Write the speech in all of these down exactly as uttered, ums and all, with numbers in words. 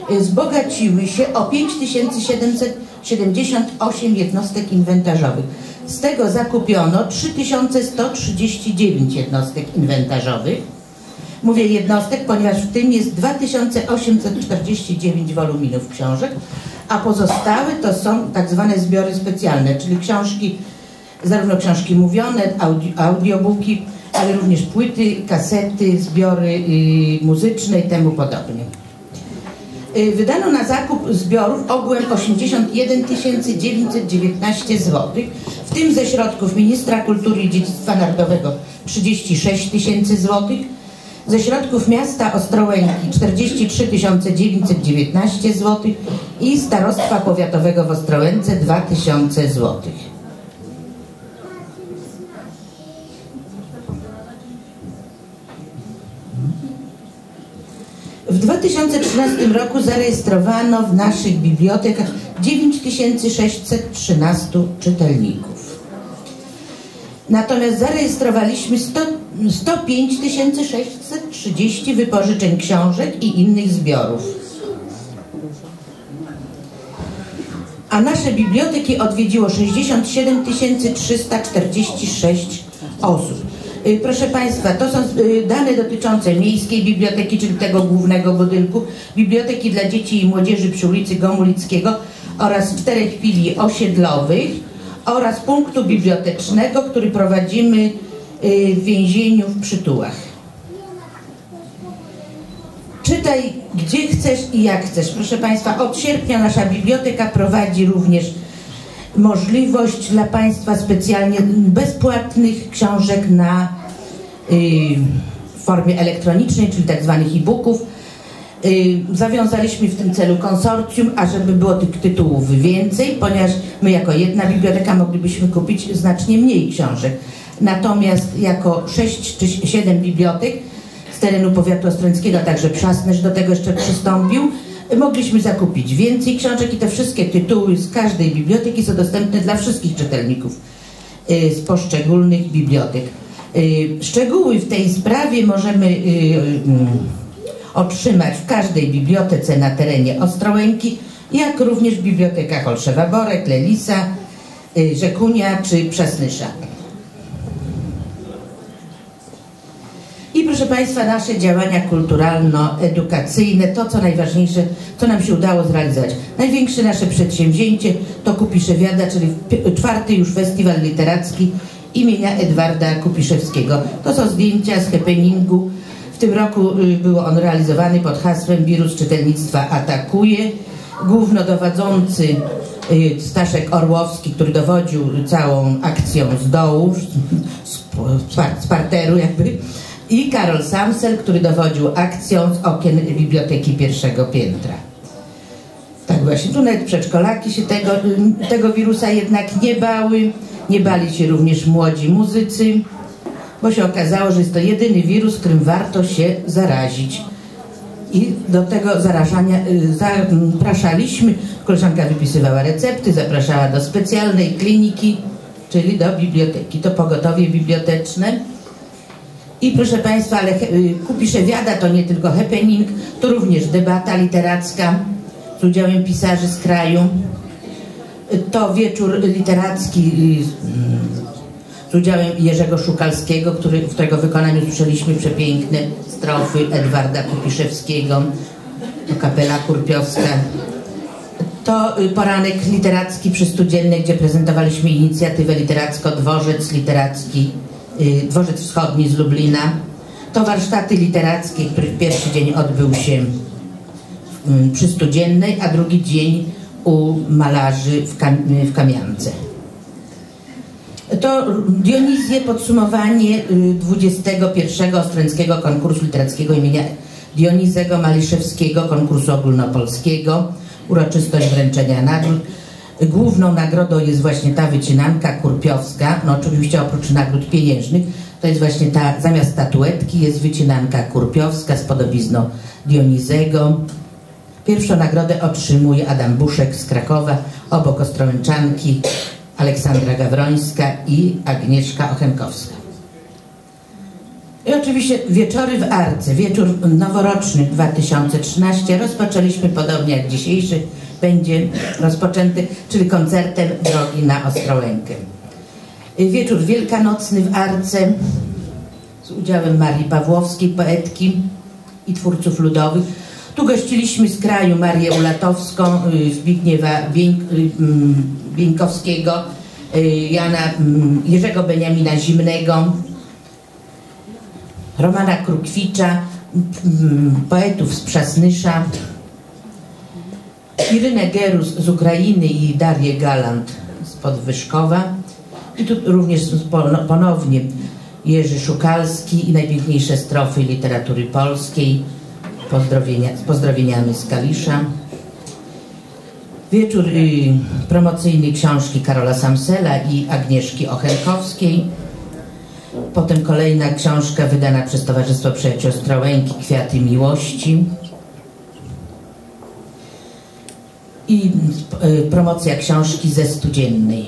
wzbogaciły się o pięć tysięcy siedemset siedemdziesiąt osiem jednostek inwentarzowych. Z tego zakupiono trzy tysiące sto trzydzieści dziewięć jednostek inwentarzowych. Mówię jednostek, ponieważ w tym jest dwa tysiące osiemset czterdzieści dziewięć woluminów książek, a pozostałe to są tak zwane zbiory specjalne, czyli książki, zarówno książki mówione, audio, audiobooki, ale również płyty, kasety, zbiory y, muzyczne i temu podobnie. Y, wydano na zakup zbiorów ogółem osiemdziesiąt jeden tysięcy dziewięćset dziewiętnaście złotych, w tym ze środków Ministra Kultury i Dziedzictwa Narodowego trzydzieści sześć tysięcy złotych, ze środków miasta Ostrołęki czterdzieści trzy tysiące dziewięćset dziewiętnaście złotych i Starostwa Powiatowego w Ostrołęce dwa tysiące złotych. W dwa tysiące trzynastym roku zarejestrowano w naszych bibliotekach dziewięć tysięcy sześćset trzynaście czytelników. Natomiast zarejestrowaliśmy sto pięć tysięcy sześćset trzydzieści wypożyczeń książek i innych zbiorów. A nasze biblioteki odwiedziło sześćdziesiąt siedem tysięcy trzysta czterdzieści sześć osób. Proszę Państwa, to są dane dotyczące Miejskiej Biblioteki, czyli tego głównego budynku, Biblioteki dla Dzieci i Młodzieży przy ulicy Gomulickiego oraz czterech filii osiedlowych oraz punktu bibliotecznego, który prowadzimy w więzieniu w Przytułach. Czytaj gdzie chcesz i jak chcesz. Proszę Państwa, od sierpnia nasza biblioteka prowadzi również możliwość dla Państwa specjalnie bezpłatnych książek na y, w formie elektronicznej, czyli tak zwanych e-booków. Y, zawiązaliśmy w tym celu konsorcjum, ażeby było tych tytułów więcej, ponieważ my jako jedna biblioteka moglibyśmy kupić znacznie mniej książek. Natomiast jako sześć czy siedem bibliotek z terenu powiatu ostrołęckiego, także Przasnysz do tego jeszcze przystąpił, mogliśmy zakupić więcej książek i te wszystkie tytuły z każdej biblioteki są dostępne dla wszystkich czytelników z poszczególnych bibliotek. Szczegóły w tej sprawie możemy otrzymać w każdej bibliotece na terenie Ostrołęki, jak również w bibliotekach Olszewa Borek, Lelisa, Rzekunia czy Przasnysza. I proszę Państwa, nasze działania kulturalno-edukacyjne, to co najważniejsze, co nam się udało zrealizować. Największe nasze przedsięwzięcie to Kupiszewiada, czyli czwarty już festiwal literacki imienia Edwarda Kupiszewskiego. To są zdjęcia z happeningu. W tym roku był on realizowany pod hasłem Wirus czytelnictwa atakuje. Głównodowodzący Staszek Orłowski, który dowodził całą akcją z dołu, z parteru jakby, i Karol Samsel, który dowodził akcją z okien biblioteki pierwszego piętra. Tak właśnie, tu nawet przedszkolaki się tego, tego wirusa jednak nie bały, nie bali się również młodzi muzycy, bo się okazało, że jest to jedyny wirus, którym warto się zarazić. I do tego zarażania zapraszaliśmy, koleżanka wypisywała recepty, zapraszała do specjalnej kliniki, czyli do biblioteki, to pogotowie biblioteczne. I proszę Państwa, ale Kupiszewiada to nie tylko happening, to również debata literacka z udziałem pisarzy z kraju. To wieczór literacki z udziałem Jerzego Szukalskiego, który, w którego wykonaniu słyszeliśmy przepiękne strofy Edwarda Kupiszewskiego, to kapela kurpiowska. To poranek literacki przy Studziennej, gdzie prezentowaliśmy inicjatywę literacko Dworzec Literacki, Dworzec Wschodni z Lublina. To warsztaty literackie, który pierwszy dzień odbył się przy Studziennej, a drugi dzień u malarzy w, Kam w Kamiance. To Dionizję, podsumowanie dwudziestego pierwszego Ostrołęckiego Konkursu Literackiego imienia Dionizego Maliszewskiego, konkursu ogólnopolskiego, uroczystość wręczenia nagród. Główną nagrodą jest właśnie ta wycinanka kurpiowska, no oczywiście oprócz nagród pieniężnych, to jest właśnie ta, zamiast statuetki jest wycinanka kurpiowska z podobizną Dionizego. Pierwszą nagrodę otrzymuje Adam Buszek z Krakowa, obok Ostrołęczanki Aleksandra Gawrońska i Agnieszka Ochenkowska. I oczywiście wieczory w Arce, wieczór noworoczny dwa tysiące trzynasty rozpoczęliśmy podobnie jak dzisiejszy będzie rozpoczęty, czyli koncertem Drogi na Ostrołękę. Wieczór wielkanocny w Arce z udziałem Marii Pawłowskiej, poetki i twórców ludowych. Tu gościliśmy z kraju Marię Ulatowską, Zbigniewa Bieńk, Bieńkowskiego, Jana Jerzego Beniamina Zimnego, Romana Krukwicza, poetów z Przasnysza, Irynę Gerus z Ukrainy i Darię Galant z Podwyżkowa. I tu również ponownie Jerzy Szukalski i najpiękniejsze strofy literatury polskiej. Pozdrowienia, z pozdrowieniami z Kalisza. Wieczór y, promocyjny książki Karola Samsela i Agnieszki Ochenkowskiej. Potem kolejna książka wydana przez Towarzystwo Przyjaciół Ostrołęki, Kwiaty Miłości. I y, promocja książki ze Studziennej.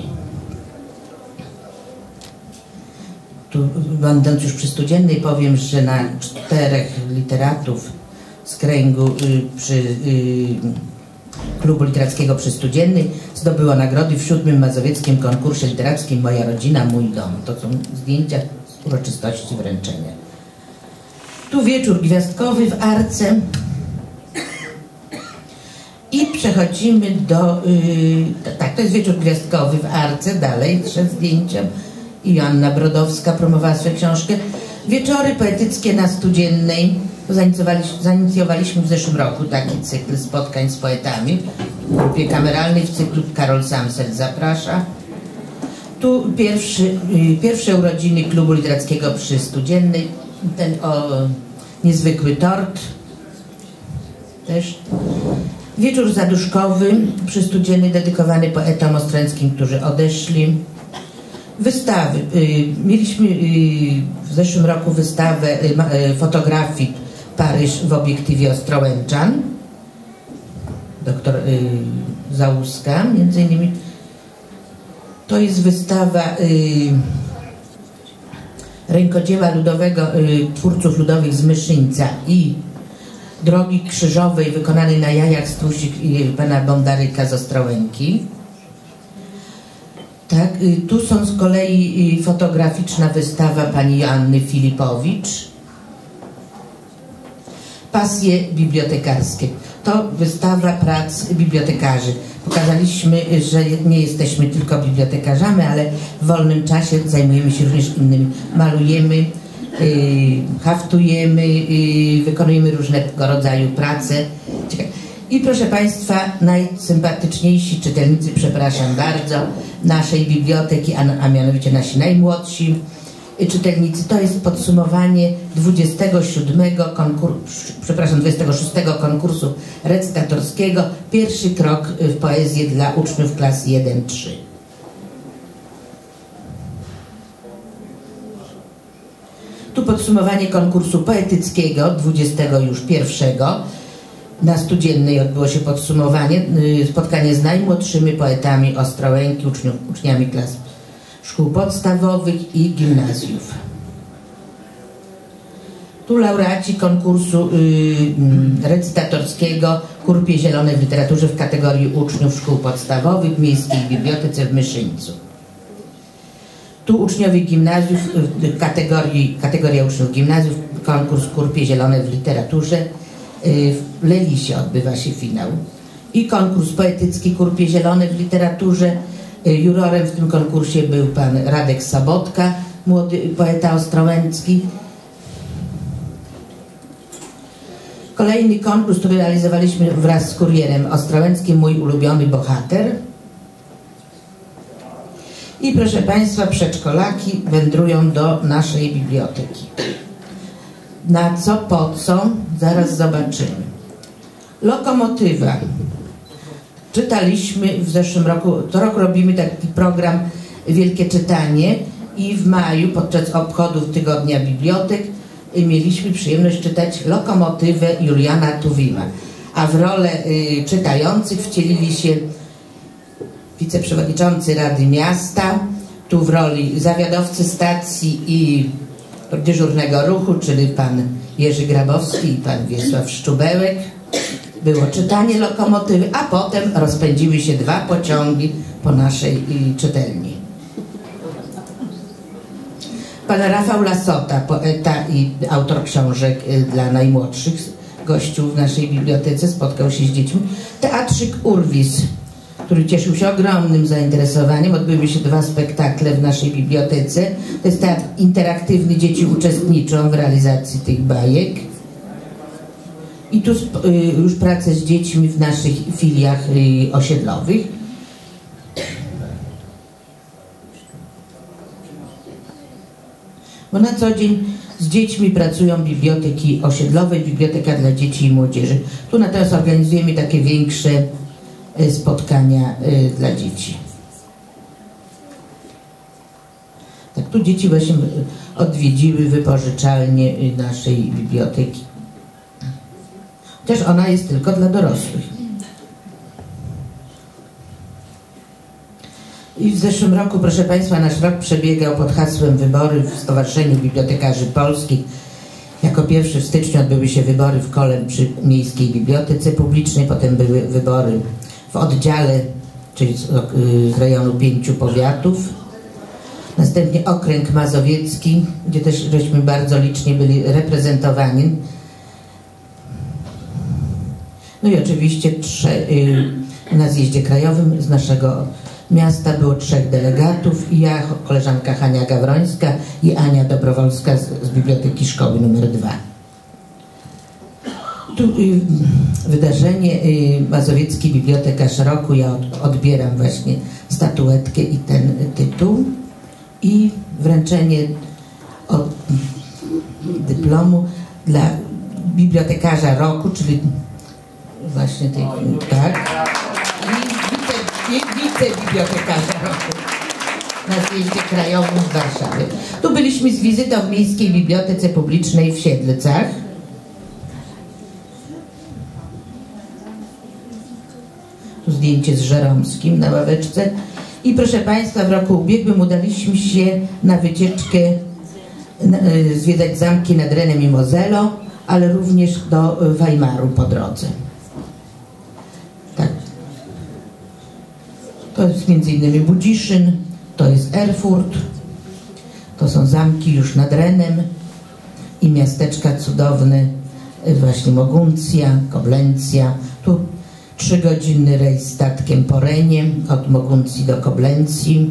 Tu, będąc już przy Studziennej, powiem, że na czterech literatów z kręgu y, przy y, Klubu Literackiego przy Studziennej zdobyła nagrody w siódmym mazowieckim konkursie literackim Moja rodzina, mój dom. To są zdjęcia z uroczystości wręczenia. Tu wieczór gwiazdkowy w Arce. I przechodzimy do... Y, tak, to jest wieczór gwiazdkowy w Arce. Dalej, trzech zdjęcia. I Joanna Brodowska promowała swoją książkę. Wieczory poetyckie na Studziennej. Zainicjowaliśmy w zeszłym roku taki cykl spotkań z poetami w grupie kameralnej, w cyklu Karol Samsel zaprasza. Tu pierwszy, pierwsze urodziny Klubu Literackiego przy Studziennej, ten o niezwykły tort też. Wieczór zaduszkowy przy Studziennej dedykowany poetom ostrołęckim, którzy odeszli. Wystawy. Mieliśmy w zeszłym roku wystawę fotografii Paryż w obiektywie Ostrołęczan. Doktor Załuska między innymi. To jest wystawa rękodzieła ludowego twórców ludowych z Myszyńca i Drogi Krzyżowej wykonanej na jajach strusich i pana Bondaryka z Ostrołęki. Tak, tu są z kolei fotograficzna wystawa pani Joanny Filipowicz. Pasje bibliotekarskie. To wystawa prac bibliotekarzy. Pokazaliśmy, że nie jesteśmy tylko bibliotekarzami, ale w wolnym czasie zajmujemy się również innymi. Malujemy, yy, haftujemy, yy, wykonujemy różnego rodzaju prace. I proszę Państwa, najsympatyczniejsi czytelnicy, przepraszam bardzo, naszej biblioteki, a, a mianowicie nasi najmłodsi czytelnicy, to jest podsumowanie dwudziestego siódmego konkursu, przepraszam, dwudziestego szóstego konkursu recytatorskiego. Pierwszy krok w poezję dla uczniów klas jeden trzy. Tu podsumowanie konkursu poetyckiego, dwudziestego już pierwszego. Na Studziennej odbyło się podsumowanie, spotkanie z najmłodszymi poetami Ostrołęki, uczniów, uczniami klas szkół podstawowych i gimnazjów. Tu laureaci konkursu y, recytatorskiego Kurpie Zielone w literaturze w kategorii uczniów szkół podstawowych w Miejskiej Bibliotece w Myszyńcu. Tu uczniowie gimnazjów, y, kategorii, kategoria uczniów gimnazjów, konkurs Kurpie Zielone w literaturze. W Lelisie odbywa się finał. I konkurs poetycki Kurpie Zielone w literaturze. Jurorem w tym konkursie był pan Radek Sabotka, młody poeta ostrołęcki. Kolejny konkurs, który realizowaliśmy wraz z kurierem ostrołęckim, Mój ulubiony bohater. I proszę Państwa, przedszkolaki wędrują do naszej biblioteki. Na co, po co? Zaraz zobaczymy. Lokomotywa. Czytaliśmy w zeszłym roku, co roku robimy taki program Wielkie Czytanie i w maju podczas obchodów Tygodnia Bibliotek mieliśmy przyjemność czytać Lokomotywę Juliana Tuwima. A w rolę y, czytających wcielili się wiceprzewodniczący Rady Miasta, tu w roli zawiadowcy stacji i dyżurnego ruchu, czyli pan Jerzy Grabowski i pan Wiesław Szczubełek. Było czytanie lokomotywy, a potem rozpędziły się dwa pociągi po naszej czytelni. Pan Rafał Lasota, poeta i autor książek dla najmłodszych gościów w naszej bibliotece, spotkał się z dziećmi. Teatrzyk Urwis, który cieszył się ogromnym zainteresowaniem. Odbyły się dwa spektakle w naszej bibliotece. To jest teatr interaktywny, dzieci uczestniczą w realizacji tych bajek. I tu już pracę z dziećmi w naszych filiach osiedlowych. Bo na co dzień z dziećmi pracują biblioteki osiedlowe, biblioteka dla dzieci i młodzieży. Tu natomiast organizujemy takie większe spotkania dla dzieci. Tak, tu dzieci właśnie odwiedziły wypożyczalnię naszej biblioteki. Chociaż ona jest tylko dla dorosłych. I w zeszłym roku, proszę Państwa, nasz rok przebiegał pod hasłem wybory w Stowarzyszeniu Bibliotekarzy Polskich. Jako pierwszy w styczniu odbyły się wybory w Kolem przy Miejskiej Bibliotece Publicznej, potem były wybory w oddziale, czyli z, z rejonu pięciu powiatów. Następnie okręg mazowiecki, gdzie też żeśmy bardzo licznie byli reprezentowani. No i oczywiście trze, na zjeździe krajowym z naszego miasta było trzech delegatów i ja, koleżanka Hania Gawrońska i Ania Dobrowolska z, z Biblioteki Szkoły numer dwa. Tu y, wydarzenie y, Mazowiecki Bibliotekarz Roku. Ja od, odbieram właśnie statuetkę i ten tytuł i wręczenie od, dyplomu dla Bibliotekarza Roku, czyli właśnie tej, tak, i wicebibliotekarza roku na zjeździe krajowym w Warszawie. Tu byliśmy z wizytą w Miejskiej Bibliotece Publicznej w Siedlcach. Tu zdjęcie z Żeromskim na ławeczce. I proszę Państwa, w roku ubiegłym udaliśmy się na wycieczkę zwiedzać zamki nad Renem i Moselą, ale również do Weimaru po drodze. Tak. To jest między innymi Budziszyn, to jest Erfurt, to są zamki już nad Renem i miasteczka cudowne, właśnie Moguncja, Koblencja. Tu trzygodzinny rejs statkiem po Renie, od Moguncji do Koblencji.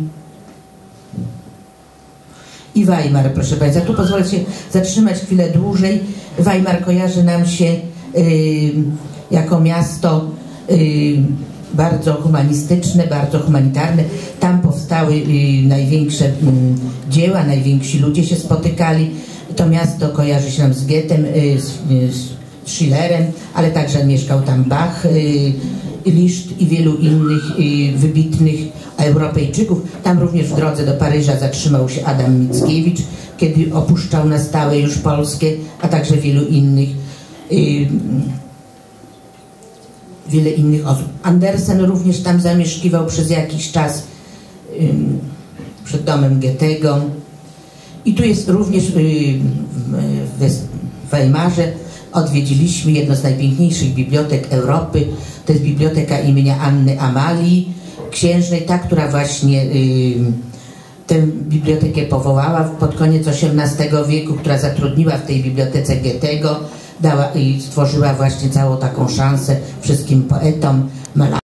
I Weimar, proszę Państwa, tu pozwolę się zatrzymać chwilę dłużej. Weimar kojarzy nam się yy, jako miasto yy, bardzo humanistyczne, bardzo humanitarne. Tam powstały yy, największe yy, dzieła, najwięksi ludzie się spotykali. To miasto kojarzy się nam z Goethem, yy, z, yy, z Schillerem, ale także mieszkał tam Bach, yy, Liszt i wielu innych yy, wybitnych Europejczyków. Tam również w drodze do Paryża zatrzymał się Adam Mickiewicz, kiedy opuszczał na stałe już Polskę, a także wielu innych yy, wiele innych osób. Andersen również tam zamieszkiwał przez jakiś czas yy, przed domem Goethego. I tu jest również yy, w Weimarze odwiedziliśmy jedno z najpiękniejszych bibliotek Europy. To jest biblioteka imienia Anny Amalii Księżnej, ta, która właśnie yy, tę bibliotekę powołała pod koniec osiemnastego wieku, która zatrudniła w tej bibliotece Goethego, dała i stworzyła właśnie całą taką szansę wszystkim poetom, malarzom.